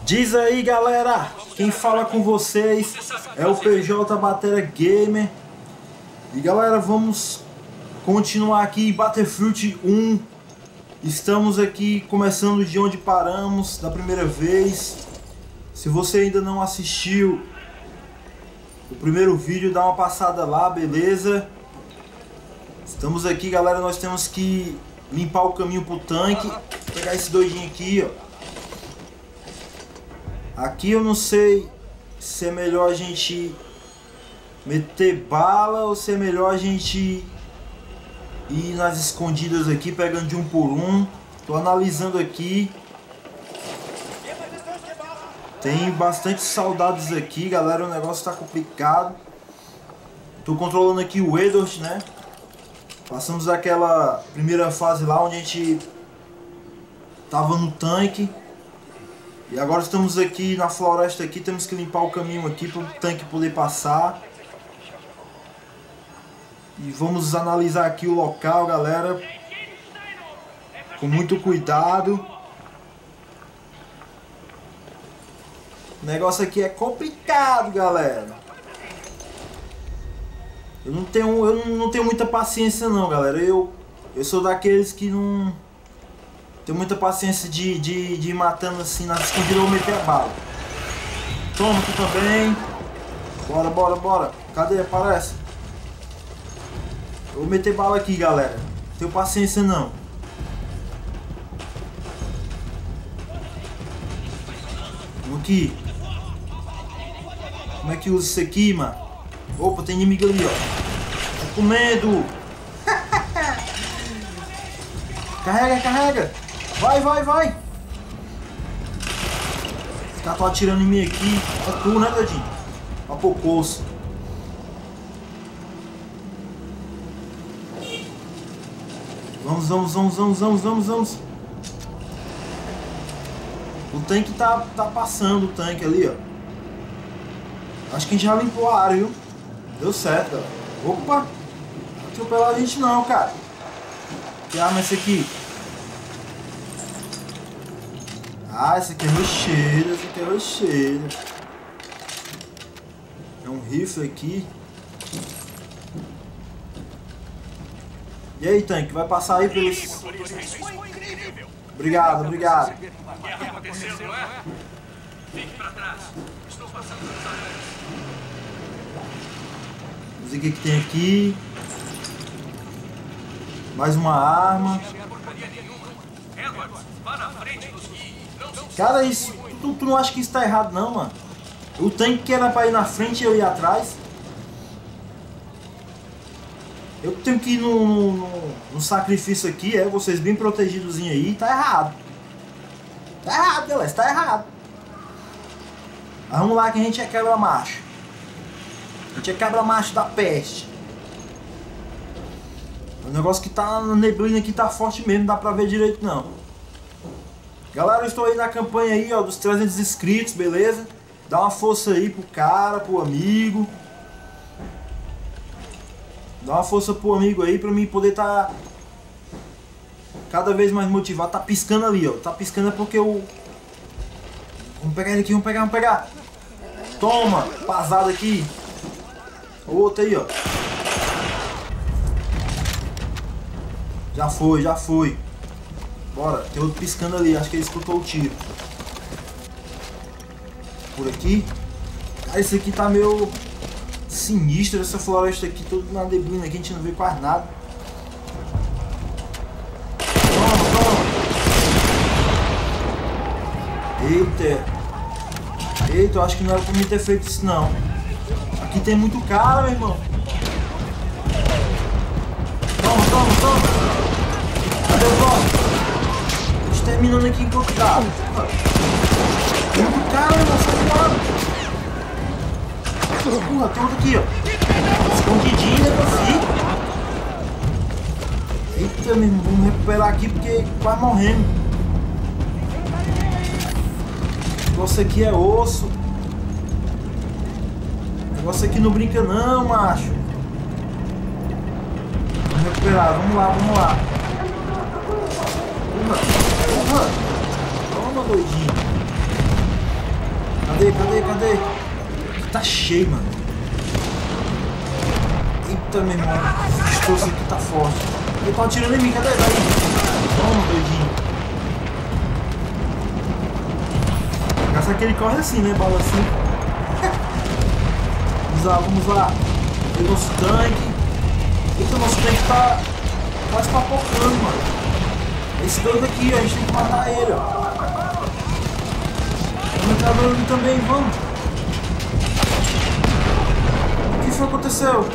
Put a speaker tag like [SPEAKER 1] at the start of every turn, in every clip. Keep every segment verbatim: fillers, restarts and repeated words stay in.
[SPEAKER 1] Diz aí, galera, quem fala com vocês é o P J Batera Gamer. E galera, vamos continuar aqui em Battlefield um. Estamos aqui começando de onde paramos da primeira vez. Se você ainda não assistiu o primeiro vídeo, dá uma passada lá, beleza? Estamos aqui, galera, nós temos que limpar o caminho pro tanque. Vou pegar esse doidinho aqui, ó. Aqui eu não sei se é melhor a gente meter bala ou se é melhor a gente ir nas escondidas aqui, pegando de um por um. Tô analisando aqui. Tem bastante soldados aqui, galera, o negócio tá complicado. Tô controlando aqui o Edward, né? Passamos daquela primeira fase lá onde a gente tava no tanque. E agora estamos aqui na floresta aqui, temos que limpar o caminho aqui para o tanque poder passar. E vamos analisar aqui o local, galera, com muito cuidado. O negócio aqui é complicado, galera. Eu não tenho, eu não tenho muita paciência não, galera. Eu, eu sou daqueles que não tenho muita paciência de, de, de ir matando assim nas escondidas ou meter a bala. Toma, tu também. Bora, bora, bora. Cadê? Aparece. Eu vou meter bala aqui, galera. Não tenho paciência não. Vamos aqui. Como é que usa isso aqui, mano? Opa, tem inimigo ali, ó. Tá com medo. Carrega, carrega. Vai, vai, vai. Os caras estão atirando em mim aqui. É tu, né, doidinho? Ó, pocoço. Vamos, vamos, vamos, vamos, vamos, vamos, vamos. O tanque tá, tá passando, o tanque ali, ó. Acho que a gente já limpou a área, viu? Deu certo, galera. Opa! Não atropelar a gente não, cara. Que arma é essa aqui? Ah, esse aqui é rochedo, esse aqui é rochedo. É um rifle aqui. E aí, tanque, vai passar aí pelos... Obrigado, obrigado. Vamos ver o que que tem aqui. Mais uma arma. Cara, isso, tu, tu não acha que isso tá errado não, mano? O tanque que era pra ir na frente e eu ir atrás. Eu tenho que ir no, no, no sacrifício aqui, é, vocês bem protegidos aí, tá errado. Tá errado, galera, tá errado. Mas vamos lá que a gente é quebra-macho. A gente é quebra-macho da peste. O negócio que tá na neblina aqui tá forte mesmo, não dá pra ver direito não. Galera, eu estou aí na campanha aí, ó, dos trezentos inscritos, beleza? Dá uma força aí pro cara, pro amigo. Dá uma força pro amigo aí pra mim poder tá cada vez mais motivado. Tá piscando ali, ó. Tá piscando é porque eu... Vamos pegar ele aqui, vamos pegar, vamos pegar. Toma, pasada aqui. O outro aí, ó. Já foi, já foi. Bora, tem outro piscando ali, acho que ele escutou o tiro. Por aqui. Cara, esse aqui tá meio sinistro, essa floresta aqui, toda na neblina aqui, a gente não vê quase nada. Toma, toma. Eita. Eita, eu acho que não era pra mim ter feito isso não. Aqui tem muito cara, meu irmão. Toma, toma, toma. Cadê o golpe? Terminando aqui enquanto dá. Tem muito cara, meu irmão, sai fora. Porra, tem outro aqui, ó. Escondidinho, né, assim. Eita, meu irmão, vamos recuperar aqui porque quase morrendo. O negócio aqui é osso. O negócio aqui não brinca não, macho. Vamos recuperar, vamos lá, vamos lá. Porra, porra. Toma, doidinho. Cadê, cadê, cadê? Aqui tá cheio, mano. Eita, meu irmão. Esse troço aqui tá forte. Ele tá atirando em mim, cadê? Daí. Toma, doidinho. Só que ele corre assim, né? Bala assim. Vamos lá, vamos lá. E o nosso tanque. Eita, o nosso tanque tá quase papocando, mano. Esse doido aqui, ó, a gente tem que matar ele, ó. Vamos entrar ali também, vamos. O que foi que aconteceu?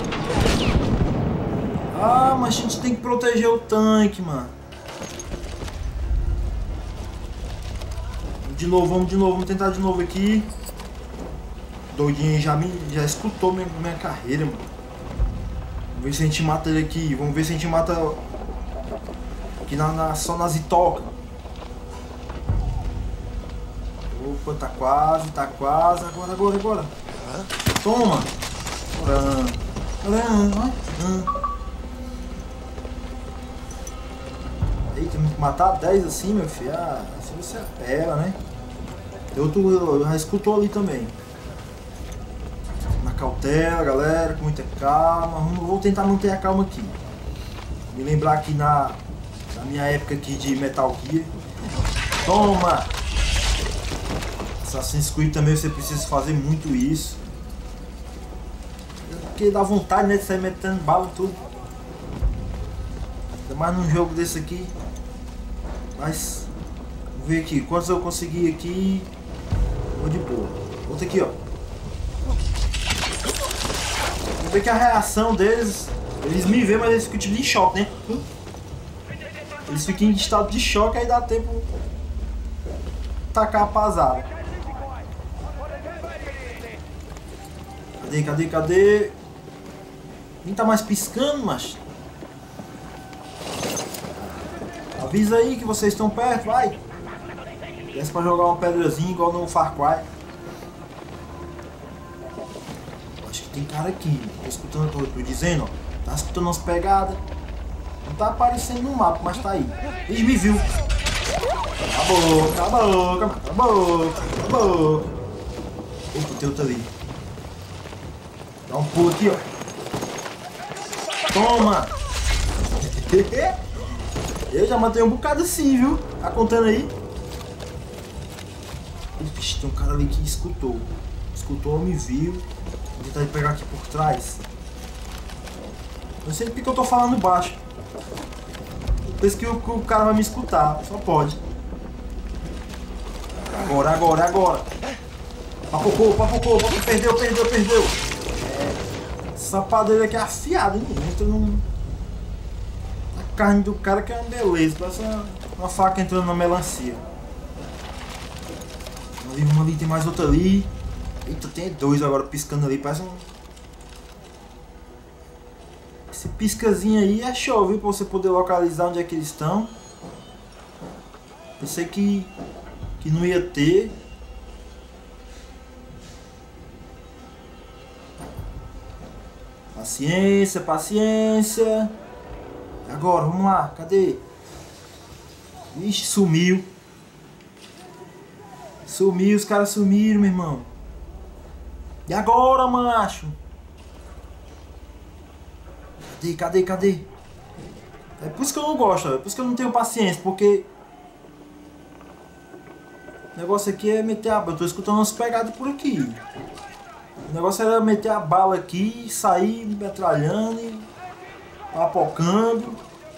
[SPEAKER 1] Ah, mas a gente tem que proteger o tanque, mano. De novo, vamos de novo, vamos tentar de novo aqui. Doidinho já me já escutou minha, minha carreira, mano. Vamos ver se a gente mata ele aqui. Vamos ver se a gente mata aqui na, na, só nas itocas. Opa, tá quase, tá quase. Agora, agora, agora. Toma. Agora. Agora. Eita, tem que matar dez assim, meu filho. Ah, assim você apela, né? Tem outro, já escutou ali também. Na cautela, galera, com muita calma. Vou tentar manter a calma aqui. Me lembrar aqui na, na minha época aqui de Metal Gear. Toma! Assassin's Creed também você precisa fazer muito isso. Porque dá vontade, né, de sair metendo bala e tudo. Ainda mais num jogo desse aqui. Mas, vamos ver aqui, quantos eu consegui aqui. Vou de boa. Outro aqui, ó. Vamos ver que a reação deles, eles me veem, mas eles ficam tipo de choque, né? Eles ficam em estado de choque, aí dá tempo de tacar a pasada. Cadê, cadê, cadê? Nem tá mais piscando, macho. Avisa aí que vocês estão perto, vai. Desce pra jogar uma pedrazinha igual no Far Cry. Acho que tem cara aqui. Tô escutando, tô, tô dizendo, ó. Tá escutando umas pegadas. Não tá aparecendo no mapa, mas tá aí. Ele me viu. Cala a boca, cala a boca, cala a boca, cala a boca. Opa, tem outro ali. Dá um pulo aqui, ó. Toma! Eu já matei um bocado assim, viu? Tá contando aí? Vixe, tem um cara ali que escutou. Escutou, me viu. Vou tentar pegar aqui por trás. Não sei porque eu tô falando baixo. Eu penso que o, que o cara vai me escutar. Só pode. Agora, agora, agora. Papocou, papocou, papocou. Perdeu, perdeu, perdeu. É, essa padeira aqui é afiada, hein? Entra num... A carne do cara que é uma beleza. Parece uma, uma faca entrando na melancia. Ali, uma ali, tem mais outra ali. Eita, tem dois agora piscando ali. Parece um... Esse piscazinho aí é show, viu? Pra você poder localizar onde é que eles estão. Pensei que, que não ia ter. Paciência, paciência. Agora, vamos lá. Cadê? Vixe, sumiu. Sumiu, os caras sumiram, meu irmão. E agora, macho? Cadê, cadê, cadê? É por isso que eu não gosto, é por isso que eu não tenho paciência, porque... O negócio aqui é meter a bala. Eu tô escutando umas pegadas por aqui. O negócio era meter a bala aqui, sair metralhando e... papocando.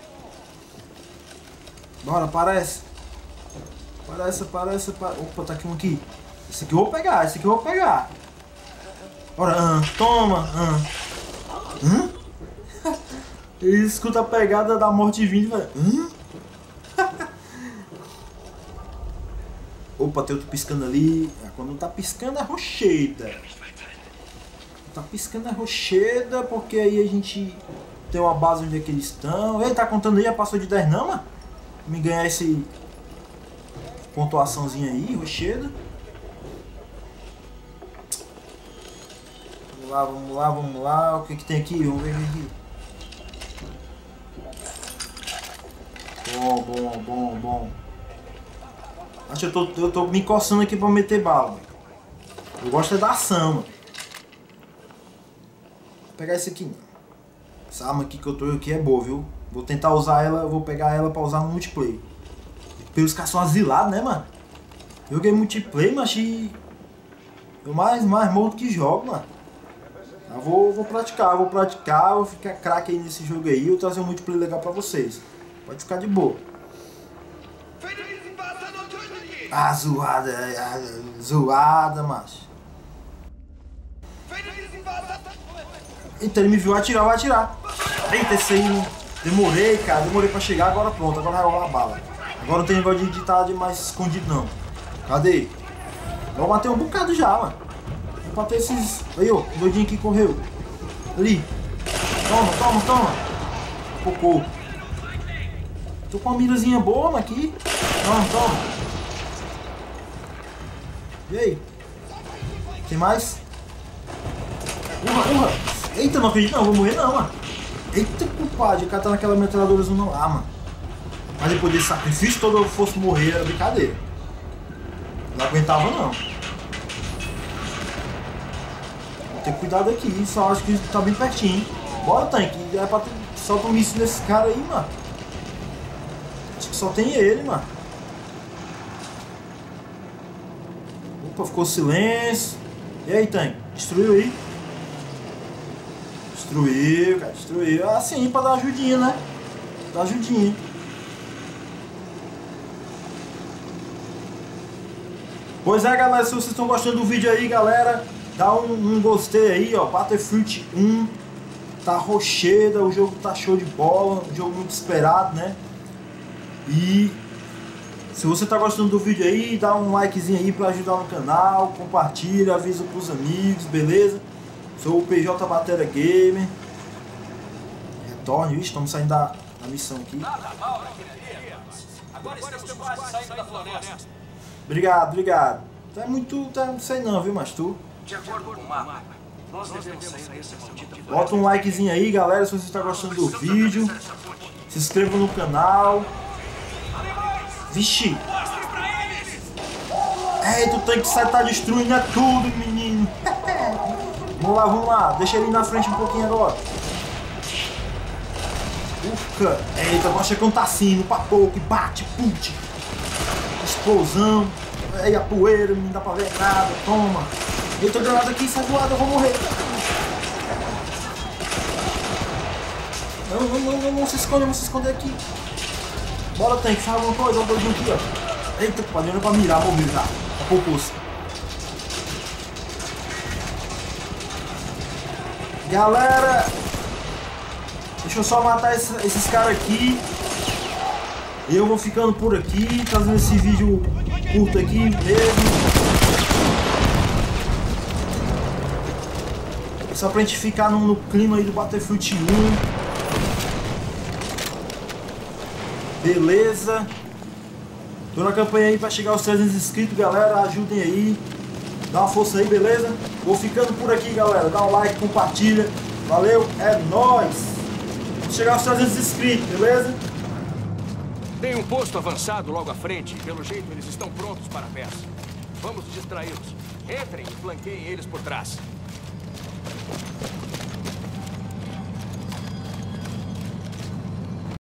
[SPEAKER 1] Bora, aparece. Aparece, aparece, aparece. Opa, tá aqui um aqui. Esse aqui eu vou pegar, esse aqui eu vou pegar. Bora, ah, toma. Ah. Hã? Ele escuta a pegada da morte vindo e vai... Hã? Opa, tem outro piscando ali. Quando tá piscando é rocheda. Tá piscando é rocheda, porque aí a gente tem uma base onde é que eles estão. Ele tá contando aí, já passou de dez não, mano? Me ganhar esse pontuaçãozinha aí, rocheda. Vamos lá, vamos lá, vamos lá. O que que tem aqui? Vamos ver aqui. Bom, bom, bom, bom. Acho que eu tô, eu tô me coçando aqui pra meter bala. Eu gosto é da ação, mano. Vou pegar esse aqui, mano. Essa arma aqui que eu tô aqui é boa, viu? Vou tentar usar ela, vou pegar ela pra usar no multiplayer. Pelos caras são asilados, né, mano? Eu joguei multiplayer, mas eu mais, mais morro do que jogo, mano. Eu vou, vou praticar, vou praticar, vou ficar craque aí nesse jogo aí. Eu vou trazer um multiplayer legal pra vocês. Pode ficar de boa. Ah, zoada, ah, zoada, macho. Eita, ele me viu atirar, vai atirar. Eita, esse aí, demorei, cara, demorei pra chegar, agora pronto, agora vai rolar a bala. Agora não tem negócio de estar de mais escondido, não. Cadê? Eu matei um bocado já, mano. Eu matei esses... Aí, ó, o doidinho que correu. Ali. Toma, toma, toma. Cocô. Tô com uma mirazinha boa, mano, aqui. Toma, toma. E aí? Tem mais? Urra, urra. Eita, não acredito não, vou morrer não, mano. Eita, culpado, o cara tá naquela metralhadora não lá, mano. Mas depois desse sacrifício todo eu fosse morrer, era brincadeira. Não aguentava não. Vou ter cuidado aqui, só acho que tá bem pertinho, hein? Bora, tanque, é pra ter... solta um míssil nesse cara aí, mano. Acho que só tem ele, mano. Opa, ficou silêncio. E aí, tanque? Destruiu aí? Destruiu, cara, destruiu. Assim, pra dar ajudinha, né? Dar ajudinha. Pois é, galera, se vocês estão gostando do vídeo aí, galera, dá um, um gostei aí, ó. Battlefield um tá rocheda, o jogo tá show de bola, um jogo muito esperado, né? E se você tá gostando do vídeo aí, dá um likezinho aí pra ajudar no canal, compartilha, avisa pros amigos, beleza? Sou o P J Batera Gamer. Retorne, estamos saindo da, da missão aqui.
[SPEAKER 2] Agora estamos quase saindo da floresta.
[SPEAKER 1] Obrigado, obrigado. Tá muito, tá, não sei não, viu, mas tu.
[SPEAKER 2] De acordo com o mapa, nós devemos sair dessa maldita floresta.
[SPEAKER 1] Bota um likezinho aí, galera, se você está gostando do vídeo. Se inscreva no canal. Vixe. Eita, o tanque sai tá destruindo é tudo, menino. Vamos lá, vamos lá. Deixa ele ir na frente um pouquinho agora. Ufa. Eita, agora chegando tá assim, no papo que bate, pute. Explosão. Aí a poeira, não dá pra ver nada. Toma. Eita, granada aqui, sai do lado, eu vou morrer. Não, não, não, não, não se esconde, não se esconder aqui. Bora, tanque, fala alguma coisa, olha o doidinho aqui, ó. Eita, pode olhar pra mirar, morreu já. A poucos. Galera, deixa eu só matar esse, esses caras aqui. Eu vou ficando por aqui, trazendo esse vídeo curto aqui mesmo. Só pra gente ficar no, no clima aí do Battlefield um. Beleza. Tô na campanha aí pra chegar aos trezentos inscritos, galera. Ajudem aí. Dá uma força aí, beleza? Vou ficando por aqui, galera. Dá um like, compartilha. Valeu, é nóis. Vamos chegar aos trezentos inscritos, beleza?
[SPEAKER 3] Tem um posto avançado logo à frente. Pelo jeito, eles estão prontos para a peça. Vamos distraí-los. Entrem e flanqueiem eles por trás.